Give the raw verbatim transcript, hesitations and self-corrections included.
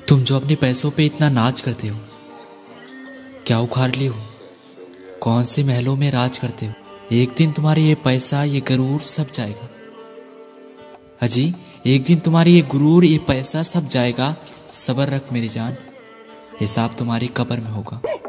तुम जो अपने पैसों पे इतना नाच करते हो, क्या उखाड़ लिए हो? कौन से महलों में राज करते हो? एक दिन तुम्हारे ये पैसा, ये गुरूर सब जाएगा। अजी, एक दिन तुम्हारी ये गुरूर, ये पैसा सब जाएगा। सब्र रख मेरी जान, हिसाब तुम्हारी कब्र में होगा।